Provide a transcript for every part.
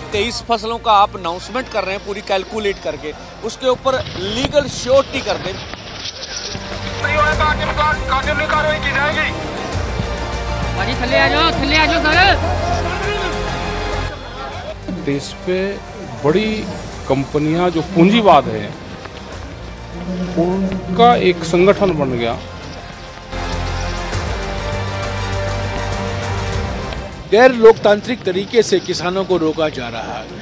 23 फसलों का आप अनाउंसमेंट कर रहे हैं पूरी कैलकुलेट करके, उसके ऊपर लीगल श्योरिटी कर दें। कानूनी कार्रवाई की जाएगी। थल्ले आ जाओ सर। देश पे बड़ी कंपनियां जो पूंजीवाद है उनका एक संगठन बन गया। गैर लोकतांत्रिक तरीके से किसानों को रोका जा रहा है।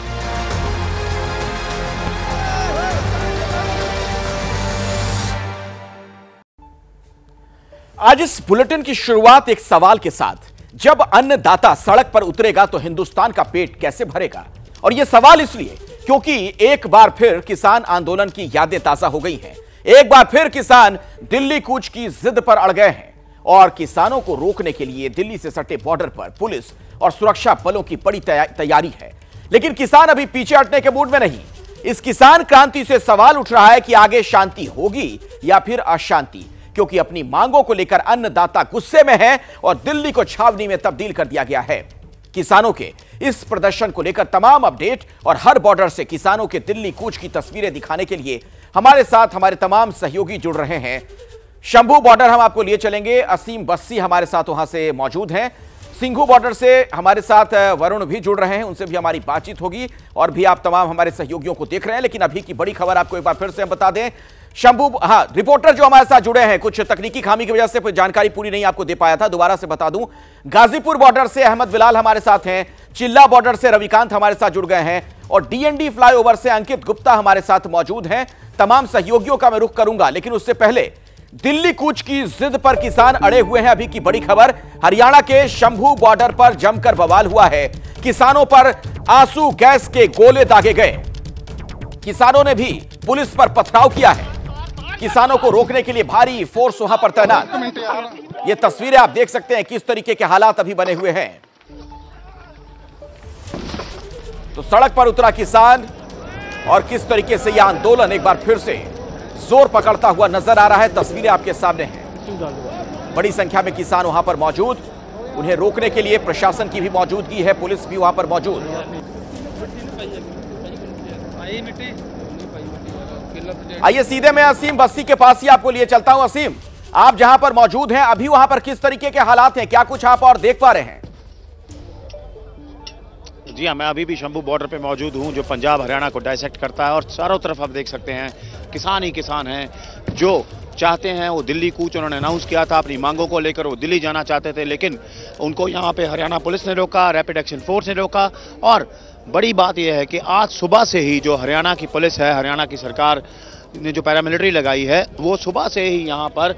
आज इस बुलेटिन की शुरुआत एक सवाल के साथ, जब अन्नदाता सड़क पर उतरेगा तो हिंदुस्तान का पेट कैसे भरेगा? और यह सवाल इसलिए क्योंकि एक बार फिर किसान आंदोलन की यादें ताजा हो गई हैं। एक बार फिर किसान दिल्ली कूच की जिद पर अड़ गए हैं और किसानों को रोकने के लिए दिल्ली से सटे बॉर्डर पर पुलिस और सुरक्षा बलों की बड़ी तैयारी है। लेकिन किसान अभी पीछे हटने के मूड में नहीं। इस किसान क्रांति से सवाल उठ रहा है कि आगे शांति होगी या फिर अशांति, क्योंकि अपनी मांगों को लेकर अन्नदाता गुस्से में है और दिल्ली को छावनी में तब्दील कर दिया गया है। किसानों के इस प्रदर्शन को लेकर तमाम अपडेट और हर बॉर्डर से किसानों के दिल्ली कूच की तस्वीरें दिखाने के लिए हमारे साथ हमारे तमाम सहयोगी जुड़ रहे हैं। शंभू बॉर्डर हम आपको लिए चलेंगे, असीम बस्सी हमारे साथ वहां से मौजूद हैं। सिंघू बॉर्डर से हमारे साथ वरुण भी जुड़ रहे हैं, उनसे भी हमारी बातचीत होगी। और भी आप तमाम हमारे सहयोगियों को देख रहे हैं। लेकिन अभी की बड़ी खबर आपको एक बार फिर से हम बता दें। शंभू, रिपोर्टर जो हमारे साथ जुड़े हैं, कुछ तकनीकी खामी की वजह से जानकारी पूरी नहीं आपको दे पाया था, दोबारा से बता दूं। गाजीपुर बॉर्डर से अहमद बिलाल हमारे साथ हैं, चिल्ला बॉर्डर से रविकांत हमारे साथ जुड़ गए हैं और डीएनडी फ्लाईओवर से अंकित गुप्ता हमारे साथ मौजूद हैं। तमाम सहयोगियों का मैं रुख करूंगा, लेकिन उससे पहले दिल्ली कूच की जिद पर किसान अड़े हुए हैं। अभी की बड़ी खबर, हरियाणा के शंभू बॉर्डर पर जमकर बवाल हुआ है। किसानों पर आंसू गैस के गोले दागे गए। किसानों ने भी पुलिस पर पथराव किया है। किसानों को रोकने के लिए भारी फोर्स वहां पर तैनात। ये तस्वीरें आप देख सकते हैं किस तरीके के हालात अभी बने हुए हैं। तो सड़क पर उतरा किसान और किस तरीके से यह आंदोलन एक बार फिर से जोर पकड़ता हुआ नजर आ रहा है। तस्वीरें आपके सामने हैं। बड़ी संख्या में किसान वहां पर मौजूद, उन्हें रोकने के लिए प्रशासन की भी मौजूदगी है, पुलिस भी वहां पर मौजूद। आइए सीधे मैं असीम बस्सी के पास ही आपको लिए चलता हूं। असीम, आप जहां पर मौजूद हैं, अभी वहां पर किस तरीके के हालात हैं, क्या कुछ आप और देख पा रहे हैं? जी हाँ, मैं अभी भी शंभू बॉर्डर पे मौजूद हूँ, जो पंजाब हरियाणा को डायसेक्ट करता है। और चारों तरफ आप देख सकते हैं किसान ही किसान हैं जो चाहते हैं। वो दिल्ली कूच उन्होंने अनाउंस किया था, अपनी मांगों को लेकर वो दिल्ली जाना चाहते थे, लेकिन उनको यहाँ पे हरियाणा पुलिस ने रोका, रैपिड एक्शन फोर्स ने रोका। और बड़ी बात यह है कि आज सुबह से ही जो हरियाणा की पुलिस है, हरियाणा की सरकार ने जो पैरामिलिट्री लगाई है, वो सुबह से ही यहाँ पर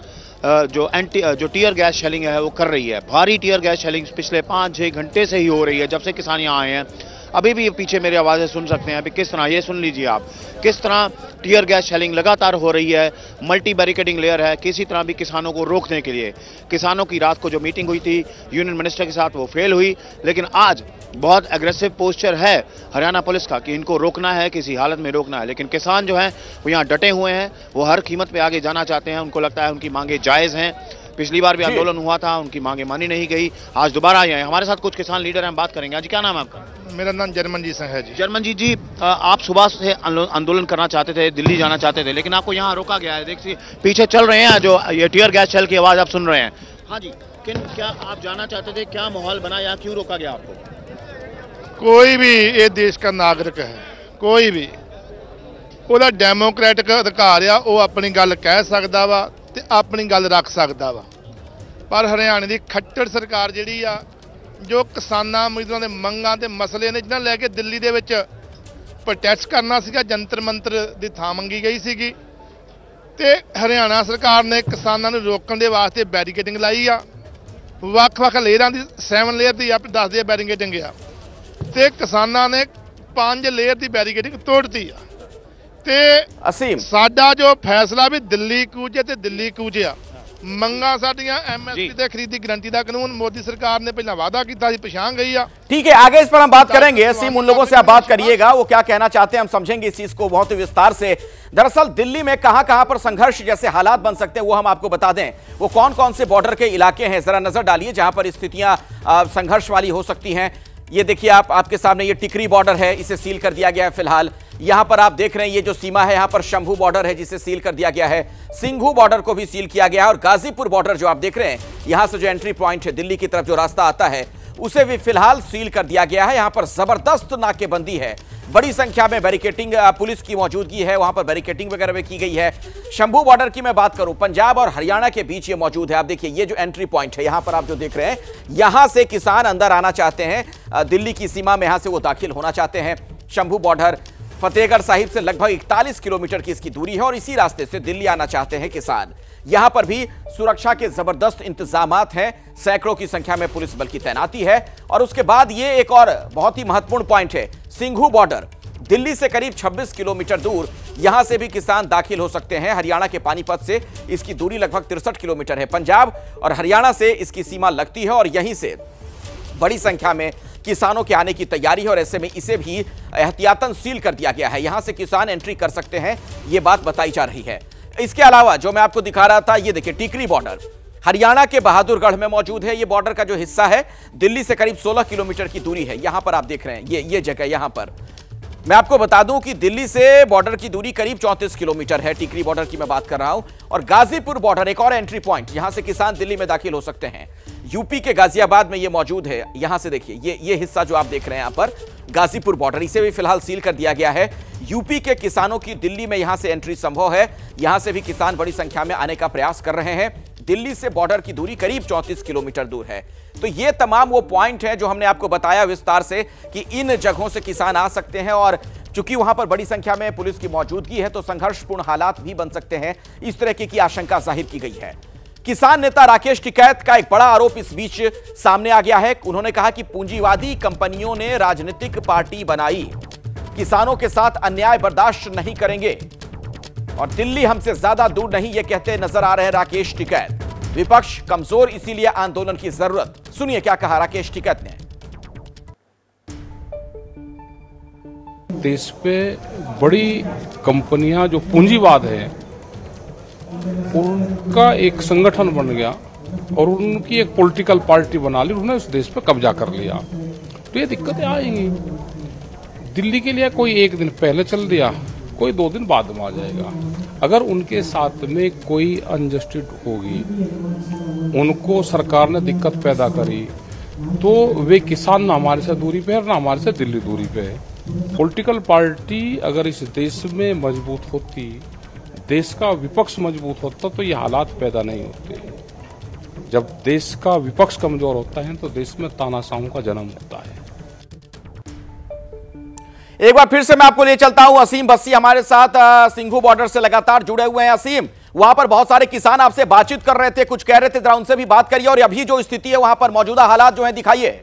जो टीयर गैस शेलिंग है वो कर रही है। भारी टीयर गैस शेलिंग पिछले 5-6 घंटे से ही हो रही है, जब से किसान यहाँ आए हैं। अभी भी पीछे मेरी आवाज़ें सुन सकते हैं। अभी किस तरह, ये सुन लीजिए आप, किस तरह टीयर गैस शेलिंग लगातार हो रही है। मल्टी बैरिकेडिंग लेयर है किसी तरह भी किसानों को रोकने के लिए। किसानों की रात को जो मीटिंग हुई थी यूनियन मिनिस्टर के साथ, वो फेल हुई। लेकिन आज बहुत एग्रेसिव पोस्चर है हरियाणा पुलिस का कि इनको रोकना है, किसी हालत में रोकना है। लेकिन किसान जो हैं वो यहाँ डटे हुए हैं, वो हर कीमत पे आगे जाना चाहते हैं। उनको लगता है उनकी मांगे जायज़ हैं। पिछली बार भी आंदोलन हुआ था, उनकी मांगे मानी नहीं गई, आज दोबारा आए हैं। हमारे साथ कुछ किसान लीडर हैं, हम बात करेंगे। आज क्या नाम है आपका? मेरा नाम जर्मनजीत सिंह है जी। जर्मनजीत जी, आप सुबह से आंदोलन करना चाहते थे, दिल्ली जाना चाहते थे, लेकिन आपको यहाँ रोका गया है। देखिए पीछे चल रहे हैं जो ये टीयर गैस शेल की आवाज़ आप सुन रहे हैं। हाँ जी, क्या आप जाना चाहते थे? क्या माहौल बना या क्यों रोका गया आपको? कोई भी ये देश का नागरिक है, कोई भी ਉਹਦਾ ਡੈਮੋਕ੍ਰੈਟਿਕ ਅਧਿਕਾਰ ਆ, ਉਹ ਆਪਣੀ ਗੱਲ ਕਹਿ ਸਕਦਾ ਵਾ ਤੇ ਆਪਣੀ ਗੱਲ ਰੱਖ ਸਕਦਾ ਵਾ। ਪਰ ਹਰਿਆਣੇ ਦੀ ਖੱਟੜ ਸਰਕਾਰ ਜਿਹੜੀ ਆ, ਜੋ ਕਿਸਾਨਾਂ ਮਜ਼ਦੂਰਾਂ ਦੇ ਮੰਗਾਂ ਤੇ ਮਸਲੇ ਨੇ ਜਿਹਨਾਂ ਲੈ ਕੇ ਦਿੱਲੀ ਦੇ ਵਿੱਚ ਪ੍ਰੋਟੈਸਟ ਕਰਨਾ ਸੀਗਾ, ਜੰਤਰ ਮੰਤਰ ਦੀ ਥਾਂ ਮੰਗੀ ਗਈ ਸੀਗੀ ਤੇ ਹਰਿਆਣਾ ਸਰਕਾਰ ਨੇ ਕਿਸਾਨਾਂ ਨੂੰ ਰੋਕਣ ਦੇ ਵਾਸਤੇ ਬੈਰੀਕੇਡਿੰਗ ਲਾਈ ਆ। ਵੱਖ-ਵੱਖ ਲੇਅਰਾਂ ਦੀ 7 ਲੇਅਰ ਦੀ ਆਪ ਦੱਸਦੇ ਬੈਰੀਕੇਡਿੰਗ ਆ ਤੇ ਕਿਸਾਨਾਂ ਨੇ 5 ਲੇਅਰ ਦੀ ਬੈਰੀਕੇਡਿੰਗ ਤੋੜਤੀ ਆ। असीम, साडा जो फैसला भी दिल्ली कूच है, दिल्ली कूच आ। मंगा साडियां एमएसपी ते खरीदी गारंटी दा कानून मोदी सरकार ने पहला वादा किया, पछाण गई आ। ठीक है, आगे इस पर हम बात करेंगे। असीम, उन लोगों से आप बात करिएगा, वो क्या कहना चाहते हैं, हम समझेंगे इस चीज को बहुत ही विस्तार से। दरअसल दिल्ली में कहां पर संघर्ष जैसे हालात बन सकते हैं वो हम आपको बता दें। वो कौन कौन से बॉर्डर के इलाके हैं, जरा नजर डालिए जहां पर स्थितियां संघर्ष वाली हो सकती हैं। ये देखिए आपके सामने ये टिकरी बॉर्डर है, इसे सील कर दिया गया है फिलहाल। यहां पर आप देख रहे हैं ये जो सीमा है, यहां पर शंभू बॉर्डर है जिसे सील कर दिया गया है। सिंघू बॉर्डर को भी सील किया गया है और गाजीपुर बॉर्डर जो आप देख रहे हैं, यहां से जो एंट्री पॉइंट है दिल्ली की तरफ जो रास्ता आता है, उसे भी फिलहाल सील कर दिया गया है। यहां पर जबरदस्त नाकेबंदी है, बड़ी संख्या में बैरिकेटिंग, पुलिस की मौजूदगी है, वहां पर बैरिकेटिंग वगैरह भी की गई है। शंभू बॉर्डर की मैं बात करूं, पंजाब और हरियाणा के बीच ये मौजूद है। आप देखिए ये जो एंट्री पॉइंट है, यहां पर आप जो देख रहे हैं, यहां से किसान अंदर आना चाहते हैं, दिल्ली की सीमा में यहां से वो दाखिल होना चाहते हैं। शंभू बॉर्डर फतेहगढ़ साहिब से लगभग 41 किलोमीटर की इसकी दूरी है और इसी रास्ते से दिल्ली आना चाहते हैं किसान। यहां पर भी सुरक्षा के जबरदस्त इंतजामात हैं, सैकड़ों की संख्या में पुलिस बल की तैनाती है। और उसके बाद ये एक और बहुत ही महत्वपूर्ण पॉइंट है, सिंघू बॉर्डर, दिल्ली से करीब 26 किलोमीटर दूर, यहां से भी किसान दाखिल हो सकते हैं। हरियाणा के पानीपत से इसकी दूरी लगभग 63 किलोमीटर है। पंजाब और हरियाणा से इसकी सीमा लगती है और यहीं से बड़ी संख्या में किसानों के आने की तैयारी है और ऐसे में इसे भी एहतियातन सील कर दिया गया है। यहां से किसान एंट्री कर सकते हैं, यह बात बताई जा रही है। इसके अलावा जो मैं आपको दिखा रहा था, ये देखिए टिकरी बॉर्डर हरियाणा के बहादुरगढ़ में मौजूद है। ये बॉर्डर का जो हिस्सा है, दिल्ली से करीब 16 किलोमीटर की दूरी है। यहां पर आप देख रहे हैं ये जगह, यहां पर मैं आपको बता दूं कि दिल्ली से बॉर्डर की दूरी करीब 34 किलोमीटर है। टिकरी बॉर्डर की मैं बात कर रहा हूं। और गाजीपुर बॉर्डर एक और एंट्री पॉइंट, यहां से किसान दिल्ली में दाखिल हो सकते हैं। यूपी के गाजियाबाद में ये मौजूद है। यहां से देखिए ये हिस्सा जो आप देख रहे हैं, यहां पर गाजीपुर बॉर्डर, इसे भी फिलहाल सील कर दिया गया है। यूपी के किसानों की दिल्ली में यहां से एंट्री संभव है। यहां से भी किसान बड़ी संख्या में आने का प्रयास कर रहे हैं। दिल्ली से बॉर्डर की दूरी करीब 34 किलोमीटर दूर है। तो ये तमाम वो पॉइंट हैं जो हमने आपको बताया विस्तार से कि इन जगहों से किसान आ सकते हैं और चूंकि वहां पर बड़ी संख्या में पुलिस की मौजूदगी है तो संघर्षपूर्ण हालात भी बन सकते हैं, इस तरह की आशंका जाहिर की गई है। किसान नेता राकेश टिकैत का एक बड़ा आरोप इस बीच सामने आ गया है। उन्होंने कहा कि पूंजीवादी कंपनियों ने राजनीतिक पार्टी बनाई, किसानों के साथ अन्याय बर्दाश्त नहीं करेंगे और दिल्ली हमसे ज्यादा दूर नहीं, ये कहते नजर आ रहे हैं राकेश टिकैत। विपक्ष कमजोर, इसीलिए आंदोलन की जरूरत। सुनिए क्या कहा राकेश टिकैत ने। देश पे बड़ी कंपनियां जो पूंजीवाद है उनका एक संगठन बन गया और उनकी एक पॉलिटिकल पार्टी बना ली, उन्होंने उस देश पे कब्जा कर लिया। तो ये दिक्कतें आएंगी। दिल्ली के लिए कोई एक दिन पहले चल दिया, कोई 2 दिन बाद में आ जाएगा। अगर उनके साथ में कोई अनजस्टिस होगी, उनको सरकार ने दिक्कत पैदा करी, तो वे किसान ना हमारे से दूरी पे है ना हमारे से दिल्ली दूरी पे है। पॉलिटिकल पार्टी अगर इस देश में मजबूत होती, देश का विपक्ष मजबूत होता, तो ये हालात पैदा नहीं होते। जब देश का विपक्ष कमजोर होता है तो देश में तानाशाहों का जन्म होता है। एक बार फिर से मैं आपको ले चलता हूं, असीम बस्सी हमारे साथ सिंघू बॉर्डर से लगातार जुड़े हुए हैं। असीम, वहां पर बहुत सारे किसान आपसे बातचीत कर रहे थे, कुछ कह रहे थे, जरा उनसे भी बात करिए और अभी जो स्थिति है वहां पर मौजूदा हालात जो है दिखाइए।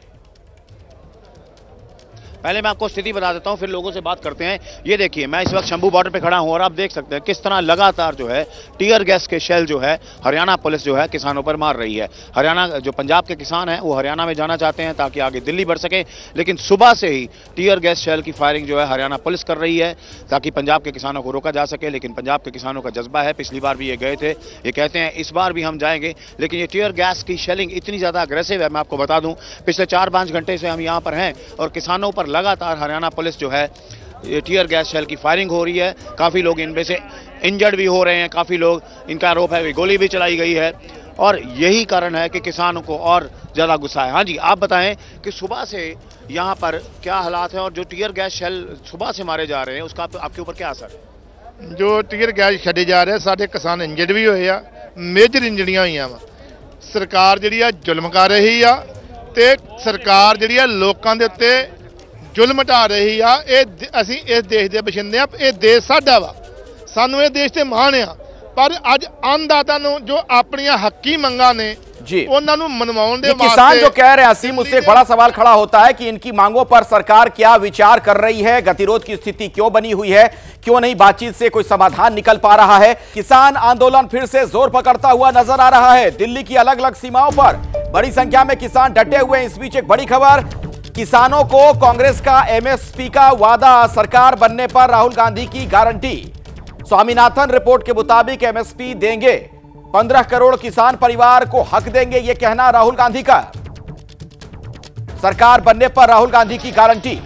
पहले मैं आपको स्थिति बता देता हूं, फिर लोगों से बात करते हैं। ये देखिए, मैं इस वक्त शंभू बॉर्डर पे खड़ा हूं और आप देख सकते हैं किस तरह लगातार जो है टीयर गैस के शेल जो है हरियाणा पुलिस जो है किसानों पर मार रही है। हरियाणा जो पंजाब के किसान हैं वो हरियाणा में जाना चाहते हैं ताकि आगे दिल्ली बढ़ सके, लेकिन सुबह से ही टीयर गैस शेल की फायरिंग जो है हरियाणा पुलिस कर रही है ताकि पंजाब के किसानों को रोका जा सके। लेकिन पंजाब के किसानों का जज्बा है, पिछली बार भी ये गए थे, ये कहते हैं इस बार भी हम जाएंगे। लेकिन ये टीयर गैस की शेलिंग इतनी ज्यादा अग्रेसिव है, मैं आपको बता दूं, पिछले 4-5 घंटे से हम यहाँ पर हैं और किसानों पर लगातार हरियाणा पुलिस जो है ये टीयर गैस शेल की फायरिंग हो रही है। काफी लोग इनमें से इंजर्ड भी हो रहे हैं, काफी लोग, इनका आरोप है गोली भी चलाई गई है और यही कारण है कि किसानों को और ज्यादा गुस्सा है। हाँ जी, आप बताएं कि सुबह से यहाँ पर क्या हालात हैं और जो टीयर गैस शेल सुबह से मारे जा रहे हैं उसका आपके ऊपर क्या असर है? जो टीयर गैस छड्डे जा रहे, साडे किसान इंजर्ड भी होए आ, मेजर इंजरीਆਂ ਹੋਈਆਂ ਵਾ। सरकार ਜਿਹੜੀ ਆ ਜ਼ੁਲਮ ਕਰ ਰਹੀ ਆ ਤੇ सरकार ਜਿਹੜੀ ਆ ਲੋਕਾਂ ਦੇ ਉੱਤੇ ਜ਼ੁਲਮ ਢਾ ਰਹੀ ਆ। ਇਹ ਅਸੀਂ ਇਸ ਦੇਸ਼ ਦੇ ਵਸਿੰਦੇ ਆ, ਇਹ ਦੇਸ਼ ਸਾਡਾ ਵਾ, ਸਾਨੂੰ ਇਹ ਦੇਸ਼ ਤੇ ਮਾਣ ਆ। पर अज अन्नदाता जो अपन हकी मंगा ने जी मनवाउण दे किसान जो कह रहे हैं असीम, उससे एक बड़ा सवाल खड़ा होता है कि इनकी मांगों पर सरकार क्या विचार कर रही है, गतिरोध की स्थिति क्यों बनी हुई है, क्यों नहीं बातचीत से कोई समाधान निकल पा रहा है। किसान आंदोलन फिर से जोर पकड़ता हुआ नजर आ रहा है। दिल्ली की अलग अलग सीमाओं पर बड़ी संख्या में किसान डटे हुए हैं। इस बीच एक बड़ी खबर, किसानों को कांग्रेस का एमएसपी का वादा, सरकार बनने पर राहुल गांधी की गारंटी। स्वामीनाथन रिपोर्ट के मुताबिक एमएसपी देंगे, 15 करोड़ किसान परिवार को हक देंगे, यह कहना राहुल गांधी का। सरकार बनने पर राहुल गांधी की गारंटी।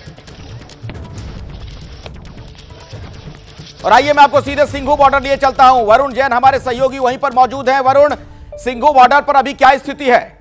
और आइए मैं आपको सीधे सिंघू बॉर्डर लिए चलता हूं। वरुण जैन हमारे सहयोगी वहीं पर मौजूद हैं। वरुण, सिंघू बॉर्डर पर अभी क्या स्थिति है?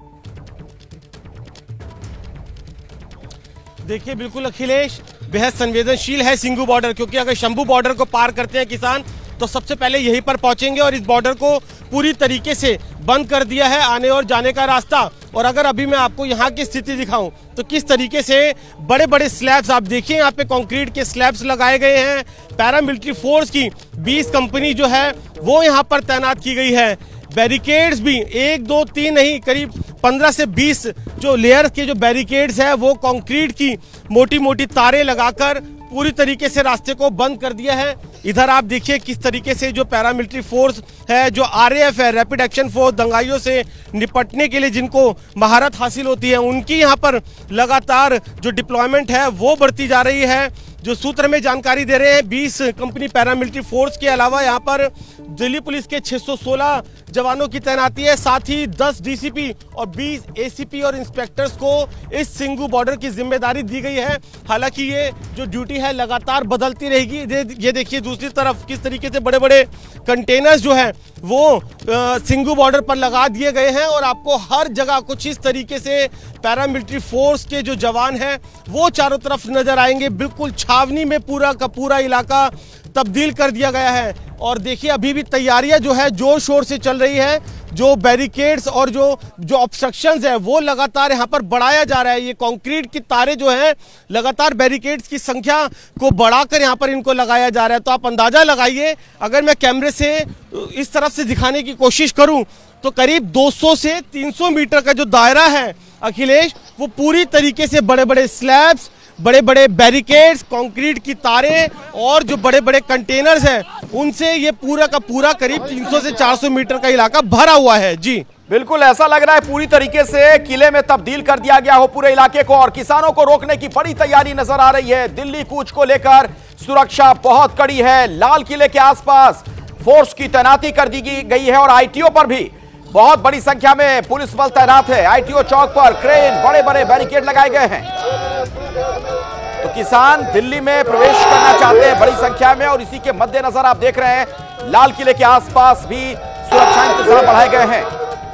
देखिए बिल्कुल अखिलेश, बेहद संवेदनशील है सिंघू बॉर्डर, क्योंकि अगर शंभू बॉर्डर को पार करते हैं किसान तो सबसे पहले यहीं पर पहुंचेंगे और इस बॉर्डर को पूरी तरीके से बंद कर दिया है आने और जाने का रास्ता। और अगर अभी मैं आपको यहाँ की स्थिति दिखाऊं तो किस तरीके से बड़े बड़े स्लैब्स, आप देखिए यहाँ पे कंक्रीट के स्लैब्स लगाए गए हैं। पैरामिलिट्री फोर्स की 20 कंपनी जो है वो यहाँ पर तैनात की गई है। बैरिकेड्स भी 1 2 3 नहीं, करीब 15 से 20 जो लेयर के जो बैरिकेड्स है वो कंक्रीट की मोटी मोटी तारें लगाकर पूरी तरीके से रास्ते को बंद कर दिया है। इधर आप देखिए किस तरीके से जो पैरामिलिट्री फोर्स है, जो RAF है, रैपिड एक्शन फोर्स, दंगाइयों से निपटने के लिए जिनको महारत हासिल होती है, उनकी यहाँ पर लगातार जो डिप्लॉयमेंट है वो बढ़ती जा रही है। जो सूत्र में जानकारी दे रहे हैं, 20 कंपनी पैरामिलिट्री फोर्स के अलावा यहाँ पर दिल्ली पुलिस के 616 जवानों की तैनाती है। साथ ही 10 DCP और 20 ACP और इंस्पेक्टर्स को इस सिंघू बॉर्डर की जिम्मेदारी दी गई है। हालांकि ये जो ड्यूटी है लगातार बदलती रहेगी। ये देखिए दूसरी तरफ किस तरीके से बड़े बड़े कंटेनर्स जो है वो सिंघू बॉर्डर पर लगा दिए गए हैं और आपको हर जगह कुछ इस तरीके से पैरामिलिट्री फोर्स के जो जवान हैं वो चारों तरफ नजर आएंगे। बिल्कुल छावनी में पूरा का पूरा इलाका तब्दील कर दिया गया है। और देखिए अभी भी तैयारियां जो है जोर शोर से चल रही है। जो बैरिकेड्स और जो ऑब्स्ट्रक्शंस है वो लगातार यहाँ पर बढ़ाया जा रहा है। ये कंक्रीट की तारें जो है लगातार बैरिकेड्स की संख्या को बढ़ाकर यहाँ पर इनको लगाया जा रहा है। तो आप अंदाजा लगाइए, अगर मैं कैमरे से इस तरफ से दिखाने की कोशिश करूं तो करीब 200 से 300 मीटर का जो दायरा है अखिलेश, वो पूरी तरीके से बड़े बड़े स्लैब्स, बड़े बड़े बैरिकेड्स, कंक्रीट की तारें और जो बड़े बड़े कंटेनर्स हैं उनसे ये पूरा का पूरा करीब 300 से 400 मीटर का इलाका भरा हुआ है। जी बिल्कुल ऐसा लग रहा है पूरी तरीके से किले में तब्दील कर दिया गया हो पूरे इलाके को। और किसानों को रोकने की बड़ी तैयारी नजर आ रही है। दिल्ली कूच को लेकर सुरक्षा बहुत कड़ी है। लाल किले के आसपास फोर्स की तैनाती कर दी गई है और ITO पर भी बहुत बड़ी संख्या में पुलिस बल तैनात है। ITO चौक पर क्रेन, बड़े बड़े बैरिकेड लगाए गए हैं। तो किसान दिल्ली में प्रवेश करना चाहते हैं बड़ी संख्या में और इसी के मद्देनजर आप देख रहे हैं लाल किले के आसपास भी सुरक्षा इंतजाम बढ़ाए गए हैं।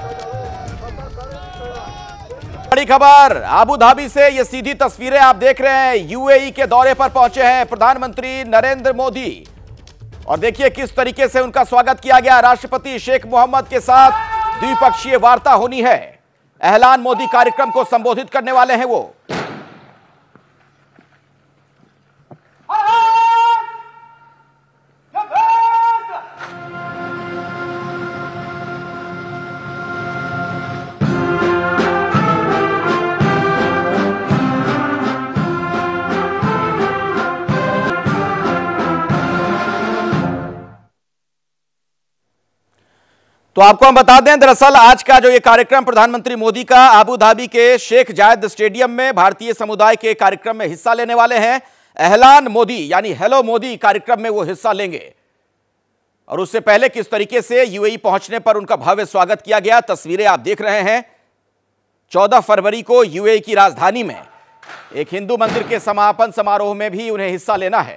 बड़ी खबर अबू धाबी से, ये सीधी तस्वीरें आप देख रहे हैं। UAE के दौरे पर पहुंचे हैं प्रधानमंत्री नरेंद्र मोदी और देखिए किस तरीके से उनका स्वागत किया गया। राष्ट्रपति शेख मोहम्मद के साथ द्विपक्षीय वार्ता होनी है। एहलान मोदी कार्यक्रम को संबोधित करने वाले हैं वो। तो आपको हम बता दें, दरअसल आज का जो ये कार्यक्रम प्रधानमंत्री मोदी का अबू धाबी के शेख जायद स्टेडियम में भारतीय समुदाय के कार्यक्रम में हिस्सा लेने वाले हैं। एहलान मोदी यानी हेलो मोदी कार्यक्रम में वो हिस्सा लेंगे। और उससे पहले किस तरीके से UAE पहुंचने पर उनका भव्य स्वागत किया गया, तस्वीरें आप देख रहे हैं। 14 फरवरी को UAE की राजधानी में एक हिंदू मंदिर के समापन समारोह में भी उन्हें हिस्सा लेना है।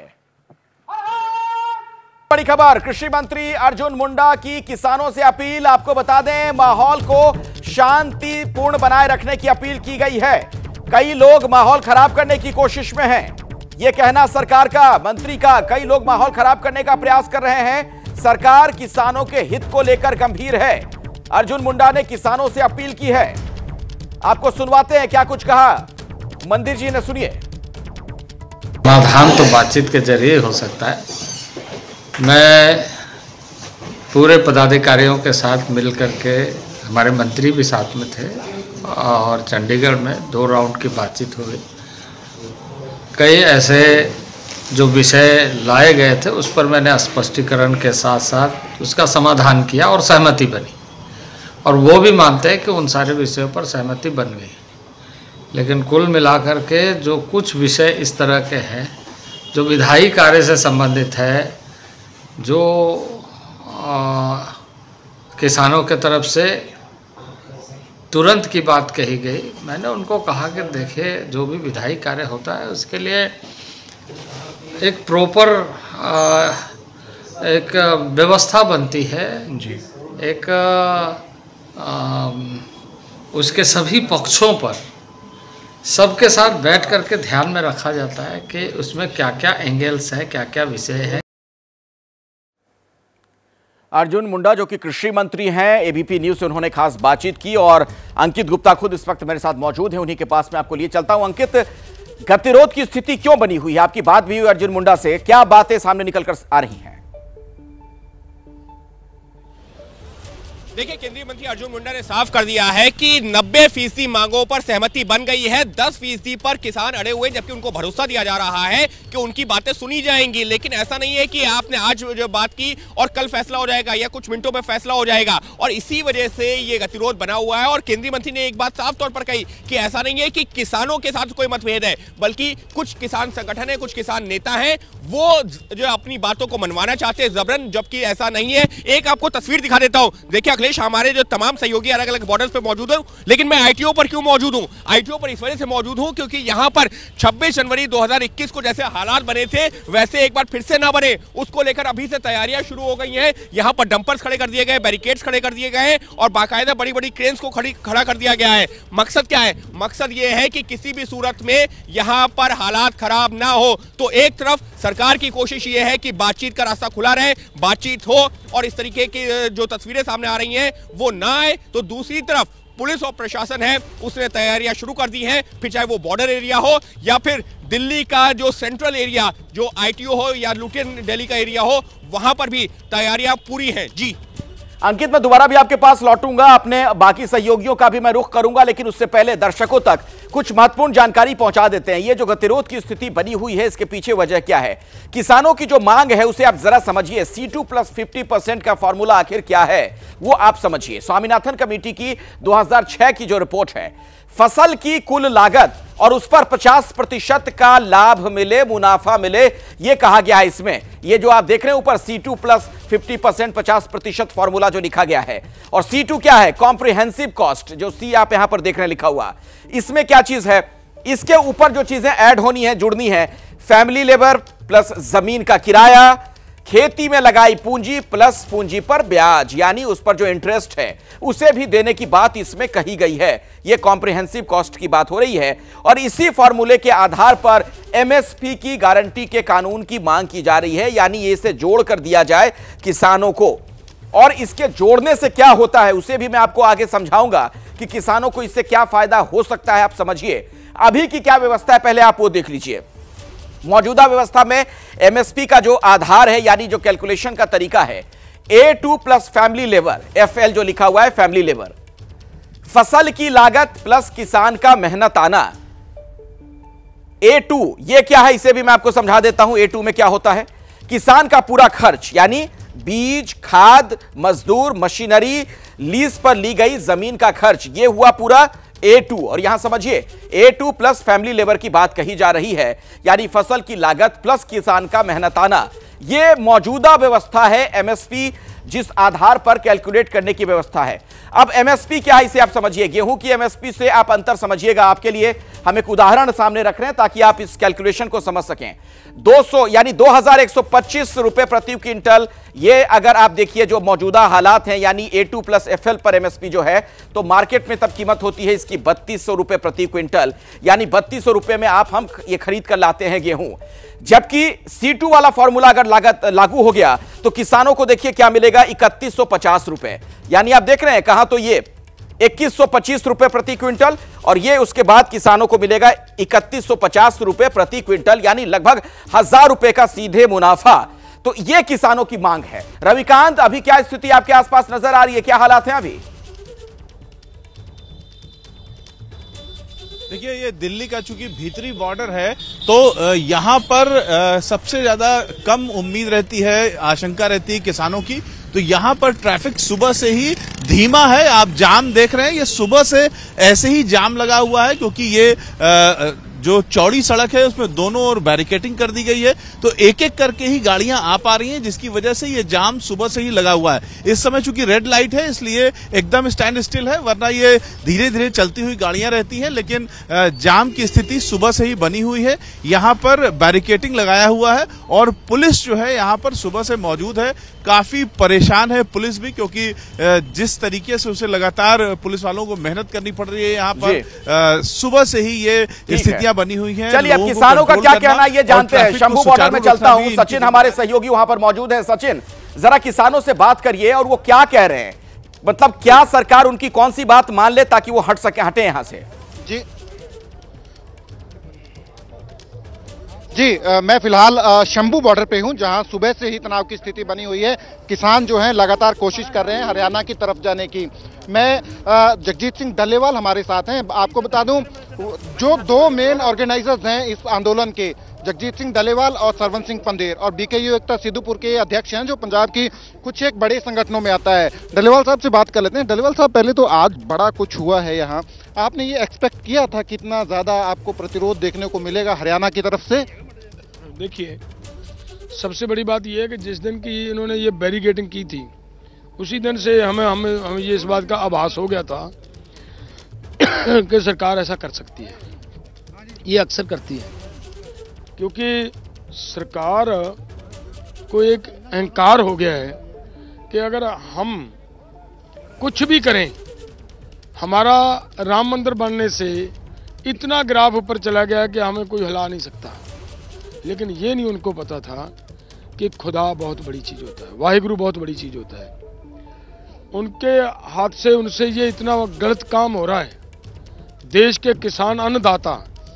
बड़ी खबर, कृषि मंत्री अर्जुन मुंडा की किसानों से अपील। आपको बता दें माहौल को शांतिपूर्ण बनाए रखने की अपील की गई है। कई लोग माहौल खराब करने की कोशिश में हैं। यह कहना सरकार का, मंत्री का, कई लोग माहौल खराब करने का प्रयास कर रहे हैं। सरकार किसानों के हित को लेकर गंभीर है। अर्जुन मुंडा ने किसानों से अपील की है। आपको सुनवाते हैं क्या कुछ कहा मंदिर जी ने, सुनिए। समाधान तो बातचीत के जरिए हो सकता है। मैं पूरे पदाधिकारियों के साथ मिलकर के, हमारे मंत्री भी साथ में थे और चंडीगढ़ में 2 राउंड की बातचीत हुई। कई ऐसे जो विषय लाए गए थे उस पर मैंने स्पष्टीकरण के साथ साथ उसका समाधान किया और सहमति बनी। और वो भी मानते हैं कि उन सारे विषयों पर सहमति बन गई। लेकिन कुल मिलाकर के जो कुछ विषय इस तरह के हैं जो विधायी कार्य से संबंधित है, जो किसानों के तरफ से तुरंत की बात कही गई। मैंने उनको कहा कि देखिए जो भी विधायी कार्य होता है उसके लिए एक प्रॉपर एक व्यवस्था बनती है जी, एक उसके सभी पक्षों पर सबके साथ बैठ करके ध्यान में रखा जाता है कि उसमें क्या क्या एंगल्स हैं, क्या क्या विषय है। अर्जुन मुंडा जो कि कृषि मंत्री हैं, एबीपी न्यूज से उन्होंने खास बातचीत की और अंकित गुप्ता खुद इस वक्त मेरे साथ मौजूद हैं, उन्हीं के पास मैं आपको लिए चलता हूं। अंकित, गतिरोध की स्थिति क्यों बनी हुई है? आपकी बात भी हुई अर्जुन मुंडा से, क्या बातें सामने निकलकर आ रही हैं? देखिए, केंद्रीय मंत्री अर्जुन मुंडा ने साफ कर दिया है कि 90% मांगों पर सहमति बन गई है, 10% पर किसान अड़े हुए, जबकि उनको भरोसा दिया जा रहा है कि उनकी बातें सुनी जाएंगी। लेकिन ऐसा नहीं है कि आपने आज जो बात की और कल फैसला हो जाएगा या कुछ मिनटों में फैसला हो जाएगा, और इसी वजह से ये गतिरोध बना हुआ है। और केंद्रीय मंत्री ने एक बात साफ तौर पर कही कि ऐसा नहीं है कि किसानों के साथ कोई मतभेद है, बल्कि कुछ किसान संगठन है, कुछ किसान नेता है, वो जो अपनी बातों को मनवाना चाहते हैं जबरन, जबकि ऐसा नहीं है। एक आपको तस्वीर दिखा देता हूं। देखिए अखिलेश, हमारे जो तमाम सहयोगी अलग अलग बॉर्डर्स पे मौजूद हैं, लेकिन मैं आईटीओ पर क्यों मौजूद हूं? आईटीओ पर इस वजह से मौजूद हूं क्योंकि यहां पर 26 जनवरी 2021 को जैसे हालात बने थे वैसे एक बार फिर से ना बने, उसको लेकर अभी से तैयारियां शुरू हो गई हैं। यहां पर डंपर्स खड़े कर दिए गए, बैरिकेड्स खड़े कर दिए गए और बाकायदा बड़ी बड़ी क्रेन्स को खड़ा कर दिया गया है। मकसद क्या है? मकसद ये है कि किसी भी सूरत में यहां पर हालात खराब ना हो। तो एक तरफ सरकार की कोशिश ये है कि बातचीत का रास्ता खुला रहे, बातचीत हो और इस तरीके की जो तस्वीरें सामने आ रही हैं वो ना आए, तो दूसरी तरफ पुलिस और प्रशासन है उसने तैयारियां शुरू कर दी हैं, फिर चाहे वो बॉर्डर एरिया हो या फिर दिल्ली का जो सेंट्रल एरिया जो आईटीओ हो या लुटियन दिल्ली का एरिया हो, वहां पर भी तैयारियां पूरी हैं। जी अंकित, मैं दोबारा भी आपके पास लौटूंगा, अपने बाकी सहयोगियों का भी मैं रुख करूंगा, लेकिन उससे पहले दर्शकों तक कुछ महत्वपूर्ण जानकारी पहुंचा देते हैं। ये जो गतिरोध की स्थिति बनी हुई है, इसके पीछे वजह क्या है? किसानों की जो मांग है उसे आप जरा समझिए। C2 + 50% का फॉर्मूला आखिर क्या है वो आप समझिए। स्वामीनाथन कमेटी की 2006 की जो रिपोर्ट है, फसल की कुल लागत और उस पर 50% का लाभ मिले, मुनाफा मिले, यह कहा गया है इसमें। ये जो आप देख रहे हैं ऊपर C2 + 50%, 50% फॉर्मूला जो लिखा गया है। और C2 क्या है? कॉम्प्रिहेंसिव कॉस्ट, जो C आप यहां पर देख रहे हैं लिखा हुआ। इसमें क्या चीज है? इसके ऊपर जो चीजें ऐड होनी है, जुड़नी है, फैमिली लेबर प्लस जमीन का किराया, खेती में लगाई पूंजी प्लस पूंजी पर ब्याज, यानी उस पर जो इंटरेस्ट है उसे भी देने की बात इसमें कही गई है। यह कॉम्प्रिहेंसिव कॉस्ट की बात हो रही है और इसी फॉर्मूले के आधार पर एमएसपी की गारंटी के कानून की मांग की जा रही है, यानी इसे जोड़ कर दिया जाए किसानों को। और इसके जोड़ने से क्या होता है उसे भी मैं आपको आगे समझाऊंगा कि किसानों को इससे क्या फायदा हो सकता है। आप समझिए अभी की क्या व्यवस्था है, पहले आप वो देख लीजिए। मौजूदा व्यवस्था में एमएसपी का जो आधार है, यानी जो कैलकुलेशन का तरीका है, A2 + फैमिली लेबर, FL जो लिखा हुआ है फैमिली लेबर, फसल की लागत प्लस किसान का मेहनत आना। A2 ये क्या है इसे भी मैं आपको समझा देता हूं। A2 में क्या होता है? किसान का पूरा खर्च, यानी बीज, खाद, मजदूर, मशीनरी, लीज पर ली गई जमीन का खर्च, यह हुआ पूरा A2। और यहां समझिए A2 + फैमिली लेबर की बात कही जा रही है, यानी फसल की लागत प्लस किसान का मेहनताना। यह मौजूदा व्यवस्था है एमएसपी, जिस आधार पर कैलकुलेट करने की व्यवस्था है। अब एमएसपी क्या है इसे आप समझिए। गेहूं की एमएसपी से आप अंतर समझिएगा। आपके लिए हम एक उदाहरण सामने रख रहे हैं ताकि आप इस कैलकुलेशन को समझ सकें। 200 यानी 2125 रुपए प्रति क्विंटल, ये अगर आप देखिए जो मौजूदा हालात हैं, यानी A2 + FL पर एमएसपी जो है, तो मार्केट में तब कीमत होती है इसकी 3200 रुपए प्रति क्विंटल, यानी 3200 रुपए में हम ये खरीद कर लाते हैं गेहूं। जबकि C2 वाला फॉर्मूला अगर लागत लागू हो गया तो किसानों को देखिए क्या मिलेगा, 3150 रुपए, यानी आप देख रहे हैं कहां, तो ये 2125 रुपए प्रति क्विंटल और ये उसके बाद किसानों को मिलेगा 3150 रुपए प्रति क्विंटल, यानी लगभग 1000 रुपए का सीधे मुनाफा। तो ये किसानों की मांग है। रविकांत, अभी क्या स्थिति आपके आसपास नजर आ रही है, क्या हालात हैं अभी? देखिए, ये दिल्ली का चूंकि भीतरी बॉर्डर है तो यहाँ पर सबसे ज्यादा कम उम्मीद रहती है, आशंका रहती है किसानों की। तो यहाँ पर ट्रैफिक सुबह से ही धीमा है। आप जाम देख रहे हैं, ये सुबह से ऐसे ही जाम लगा हुआ है क्योंकि ये जो चौड़ी सड़क है उसमें दोनों ओर बैरिकेटिंग कर दी गई है, तो एक एक करके ही गाड़ियां आ पा रही हैं, जिसकी वजह से ये जाम सुबह से ही लगा हुआ है। इस समय चूंकि रेड लाइट है इसलिए एकदम स्टैंड स्टिल है, वरना ये धीरे धीरे चलती हुई गाड़ियां रहती हैं, लेकिन जाम की स्थिति सुबह से ही बनी हुई है। यहाँ पर बैरिकेटिंग लगाया हुआ है और पुलिस जो है यहाँ पर सुबह से मौजूद है। काफी परेशान है पुलिस भी, क्योंकि जिस तरीके से उसे लगातार पुलिस वालों को मेहनत करनी पड़ रही है यहाँ पर सुबह से ही ये स्थितियां बनी हुई हैं। चलिए अब किसानों का क्या कहना है ये जानते हैं। शंभू बॉर्डर में चलता हूं, सचिन हमारे सहयोगी वहां पर मौजूद है। सचिन, जरा किसानों से बात करिए और वो क्या कह रहे हैं, मतलब क्या सरकार उनकी कौन सी बात मान ले ताकि वो हटे यहां से। जी मैं फिलहाल शंभू बॉर्डर पे हूं, जहां सुबह से ही तनाव की स्थिति बनी हुई है। किसान जो हैं लगातार कोशिश कर रहे हैं हरियाणा की तरफ जाने की। मैं जगजीत सिंह डल्लेवाल हमारे साथ हैं। आपको बता दूं जो दो मेन ऑर्गेनाइजर्स हैं इस आंदोलन के, जगजीत सिंह डल्लेवाल और सरवन सिंह पंदेर, और बीकेयू एकता सिद्धूपुर के अध्यक्ष हैं जो पंजाब की कुछ एक बड़े संगठनों में आता है। डल्लेवाल साहब से बात कर लेते हैं। डल्लेवाल साहब, पहले तो आज बड़ा कुछ हुआ है यहाँ, आपने ये एक्सपेक्ट किया था कितना ज्यादा आपको प्रतिरोध देखने को मिलेगा हरियाणा की तरफ से? देखिए, सबसे बड़ी बात यह है कि जिस दिन की इन्होंने ये बैरिकेडिंग की थी उसी दिन से हमें ये इस बात का आभास हो गया था कि सरकार ऐसा कर सकती है, ये अक्सर करती है, क्योंकि सरकार को एक अहंकार हो गया है कि अगर हम कुछ भी करें, हमारा राम मंदिर बनने से इतना ग्राफ ऊपर चला गया कि हमें कोई हिला नहीं सकता। लेकिन ये नहीं उनको पता था कि खुदा बहुत बड़ी चीज़ होता है, वाहिगुरु बहुत बड़ी चीज़ होता है। उनके हाथ से उनसे ये इतना गलत काम हो रहा है, देश के किसान अन्नदाता,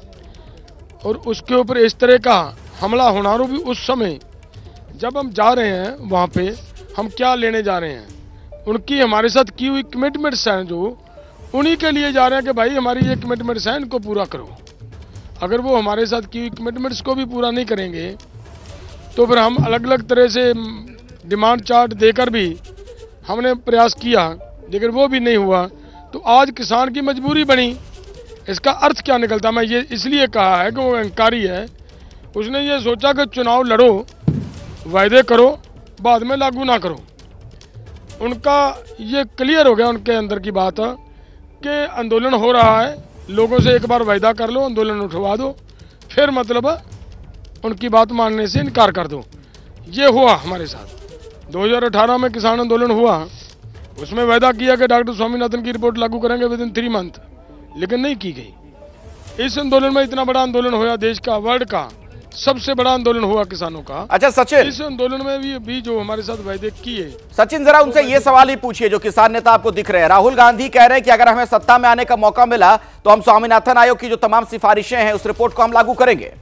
और उसके ऊपर इस तरह का हमला होना, भी उस समय जब हम जा रहे हैं वहाँ पे, हम क्या लेने जा रहे हैं, उनकी हमारे साथ की हुई कमिटमेंट्स हैं जो उन्हीं के लिए जा रहे हैं कि भाई हमारी ये कमिटमेंट्स हैं, इनको पूरा करो। अगर वो हमारे साथ की हुई कमिटमेंट्स को भी पूरा नहीं करेंगे तो फिर हम अलग अलग तरह से डिमांड चार्ट देकर भी हमने प्रयास किया, लेकिन वो भी नहीं हुआ। तो आज किसान की मजबूरी बनी। इसका अर्थ क्या निकलता, मैं ये इसलिए कहा है कि वो अहंकारी है। उसने ये सोचा कि चुनाव लड़ो, वायदे करो, बाद में लागू ना करो। उनका ये क्लियर हो गया उनके अंदर की बात कि आंदोलन हो रहा है, लोगों से एक बार वायदा कर लो, आंदोलन उठवा दो, फिर मतलब उनकी बात मानने से इनकार कर दो। ये हुआ हमारे साथ। 2018 में किसान आंदोलन हुआ, उसमें वायदा किया कि डॉक्टर स्वामीनाथन की रिपोर्ट लागू करेंगे विद इन 3 मंथ, लेकिन नहीं की गई। इस आंदोलन में इतना बड़ा आंदोलन हुआ, देश का, वर्ल्ड का सबसे बड़ा आंदोलन हुआ किसानों का। अच्छा सचिन, इस आंदोलन में भी जो हमारे साथ वायदे किए। सचिन, जरा उनसे ये सवाल ही पूछिए जो किसान नेता आपको दिख रहे हैं। राहुल गांधी कह रहे हैं कि अगर हमें सत्ता में आने का मौका मिला तो हम स्वामीनाथन आयोग की जो तमाम सिफारिशें हैं उस रिपोर्ट को हम लागू करेंगे।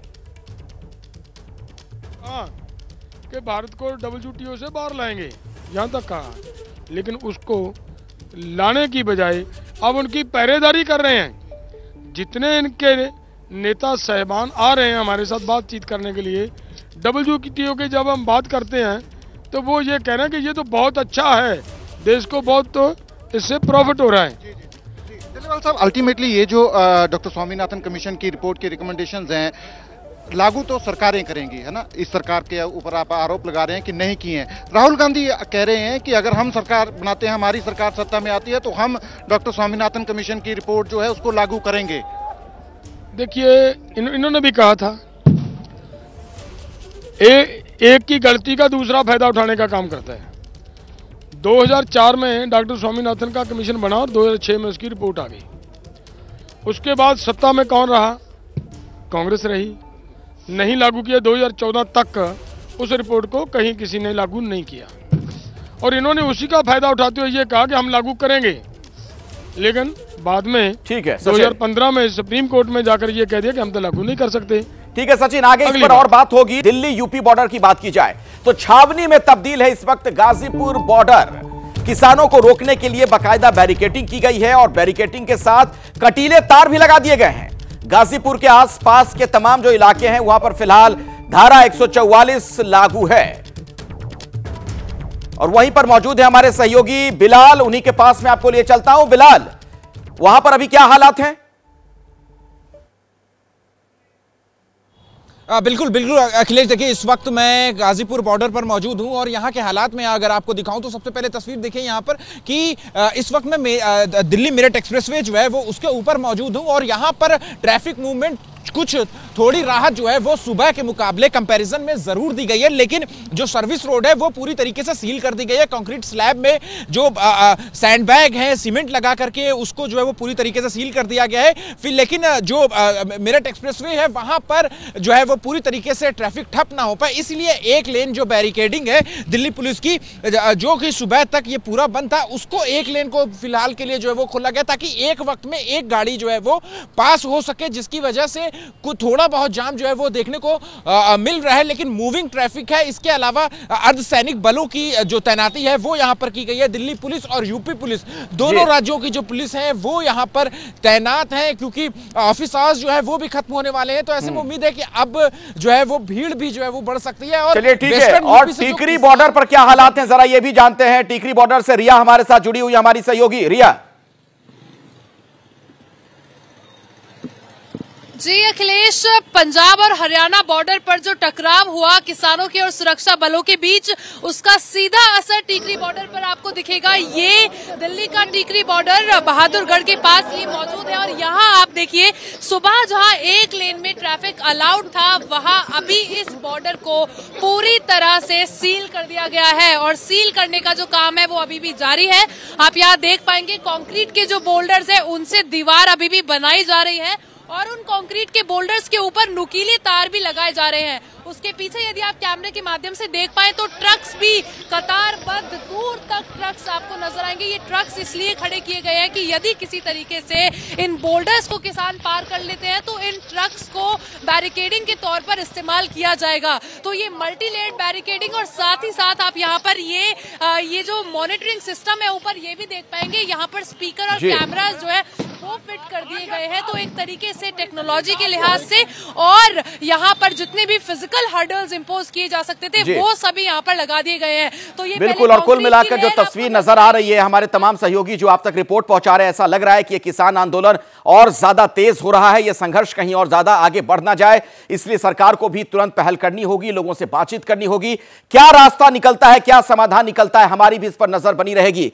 हाँ, कि भारत को WTO से बाहर लाएंगे, यहां तक कहा, लेकिन उसको लाने की बजाय अब उनकी पहरेदारी कर रहे हैं। जितने इनके नेता साहबान आ रहे हैं हमारे साथ बातचीत करने के लिए, WTO की जब हम बात करते हैं तो वो ये कह रहे हैं कि ये तो बहुत अच्छा है, देश को बहुत तो इससे प्रॉफिट हो रहा है। डल्लेवाल साहब, अल्टीमेटली ये जो डॉक्टर स्वामीनाथन कमीशन की रिपोर्ट के रिकमेंडेशंस हैं, लागू तो सरकारें करेंगी, है ना? इस सरकार के ऊपर आप आरोप लगा रहे हैं कि नहीं किए हैं। राहुल गांधी कह रहे हैं कि अगर हम सरकार बनाते हैं, हमारी सरकार सत्ता में आती है, तो हम डॉक्टर स्वामीनाथन कमीशन की रिपोर्ट जो है उसको लागू करेंगे। देखिए, इन्होंने भी कहा था एक की गलती का दूसरा फायदा उठाने का काम करता है। 2004 में डॉक्टर स्वामीनाथन का कमीशन बना और 2006 में उसकी रिपोर्ट आ गई। उसके बाद सत्ता में कौन रहा? कांग्रेस रही, नहीं लागू किया। 2014 तक उस रिपोर्ट को कहीं किसी ने लागू नहीं किया, और इन्होंने उसी का फायदा उठाते हुए ये कहा कि हम लागू करेंगे, लेकिन बाद में ठीक है 2015 में सुप्रीम कोर्ट में जाकर ये कह दिया कि हम तो लागू नहीं कर सकते। ठीक है सचिन, आगे इस पर और बात होगी। दिल्ली यूपी बॉर्डर की बात की जाए तो छावनी में तब्दील है इस वक्त गाजीपुर बॉर्डर। किसानों को रोकने के लिए बाकायदा बैरिकेटिंग की गई है और बैरिकेटिंग के साथ कटीले तार भी लगा दिए गए हैं। गाजीपुर के आसपास के तमाम जो इलाके हैं वहां पर फिलहाल धारा 144 लागू है। और वहीं पर मौजूद है हमारे सहयोगी बिलाल, उन्हीं के पास में आपको लिए चलता हूं। बिलाल, वहां पर अभी क्या हालात हैं? बिल्कुल बिल्कुल अखिलेश, देखिए इस वक्त मैं गाजीपुर बॉर्डर पर मौजूद हूं और यहां के हालात में अगर आपको दिखाऊं तो सबसे पहले तस्वीर देखिए यहां पर कि इस वक्त मैं दिल्ली मेरठ एक्सप्रेसवे जो है वो उसके ऊपर मौजूद हूं और यहां पर ट्रैफिक मूवमेंट कुछ थोड़ी राहत जो है वो सुबह के मुकाबले कंपैरिजन में जरूर दी गई है, लेकिन जो सर्विस रोड है वो पूरी तरीके से सील कर दी गई है। कंक्रीट स्लैब में जो सैंडबैग है, सीमेंट लगा करके उसको जो है वो पूरी तरीके से सील कर दिया गया है। फिर लेकिन जो मेरठ एक्सप्रेसवे है वहां पर जो है वो पूरी तरीके से ट्रैफिक ठप ना हो पाए, इसलिए एक लेन जो बैरिकेडिंग है दिल्ली पुलिस की, जो कि सुबह तक ये पूरा बंद था, उसको एक लेन को फिलहाल के लिए जो है वो खोला गया ताकि एक वक्त में एक गाड़ी जो है वो पास हो सके, जिसकी वजह से कुछ थोड़ा बहुत जाम जो है वो देखने को मिल रहा है। लेकिन मूविंग ट्रैफिक है। इसके अलावा अर्धसैनिक बलों की जो तैनाती है वो यहां पर की गई है। दिल्ली पुलिस और यूपी पुलिस दोनों राज्यों की जो पुलिस है वो यहां पर तैनात है, क्योंकि ऑफिस आवर्स जो है वो भी खत्म होने वाले हैं। तो ऐसे में उम्मीद है कि अब जो है वो भीड़ भी जो है वो बढ़ सकती है। और चलिए ठीक है, और टीकरी बॉर्डर पर क्या हालात हैं जरा ये भी जानते हैं। टीकरी बॉर्डर से रिया हमारे साथ जुड़ी हुई, हमारी सहयोगी रिया। जी अखिलेश, पंजाब और हरियाणा बॉर्डर पर जो टकराव हुआ किसानों के और सुरक्षा बलों के बीच, उसका सीधा असर टीकरी बॉर्डर पर आपको दिखेगा। ये दिल्ली का टीकरी बॉर्डर बहादुरगढ़ के पास ये मौजूद है और यहाँ आप देखिए सुबह जहाँ एक लेन में ट्रैफिक अलाउड था, वहाँ अभी इस बॉर्डर को पूरी तरह से सील कर दिया गया है और सील करने का जो काम है वो अभी भी जारी है। आप यहाँ देख पाएंगे कंक्रीट के जो बोल्डर्स है उनसे दीवार अभी भी बनाई जा रही है और उन कंक्रीट के बोल्डर्स के ऊपर नुकीले तार भी लगाए जा रहे हैं। उसके पीछे यदि आप कैमरे के माध्यम से देख पाए तो ट्रक्स भी कतारबद्ध दूर तक ट्रक्स आपको नजर आएंगे। ये ट्रक्स इसलिए खड़े किए गए हैं कि यदि किसी तरीके से इन बोल्डर्स को किसान पार कर लेते हैं तो इन ट्रक्स को बैरिकेडिंग के तौर पर इस्तेमाल किया जाएगा। तो ये मल्टी लेयर्ड बैरिकेडिंग और साथ ही साथ आप यहाँ पर ये जो मॉनिटरिंग सिस्टम है ऊपर ये भी देख पाएंगे। यहाँ पर स्पीकर और कैमरा जो है वो फिट कर दिए गए हैं। तो एक तरीके से टेक्नोलॉजी के लिहाज से और यहाँ पर जितने भी फिजिकल हर्डल्स इंपोज किए जा सकते थे वो सभी यहाँ पर लगा दिए गए हैं। तो ये बिल्कुल, और कुल मिलाकर जो तस्वीर नजर आ रही है, हमारे तमाम सहयोगी जो आप तक रिपोर्ट पहुंचा रहे हैं, ऐसा लग रहा है कि ये किसान आंदोलन और ज्यादा तेज हो रहा है, ये संघर्ष कहीं और ज्यादा आगे बढ़ ना जाए, इसलिए सरकार को भी तुरंत पहल करनी होगी, लोगों से बातचीत करनी होगी। क्या रास्ता निकलता है, क्या समाधान निकलता है, हमारी भी इस पर नजर बनी रहेगी।